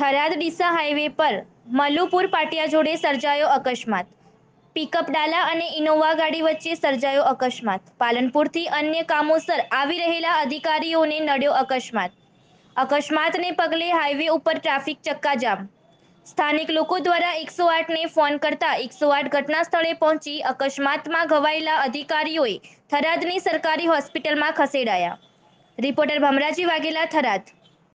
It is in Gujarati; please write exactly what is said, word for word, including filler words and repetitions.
થરાદ ડીસા હાઈવે પર મલુપુર પાટિયા જોડે સર્જાયો અકસ્માત। પિકઅપ ડાલા અને ઇનોવા ગાડી વચ્ચે સર્જાયો અકસ્માત। પાલનપુરથી અન્ય કામોસર આવી રહેલા અધિકારીઓને નડ્યો અકસ્માત। અકસ્માતને પગલે હાઈવે ઉપર ટ્રાફિક ચક્કાજામ। સ્થાનિક લોકો દ્વારા એકસો આઠને ફોન કરતા એકસો આઠ ઘટના સ્થળે પહોંચી અકસ્માતમાં ઘવાયેલા અધિકારીઓએ થરાદની સરકારી હોસ્પિટલમાં ખસેડાયા। રિપોર્ટર ભમરાજી વાઘેલા, થરાદ।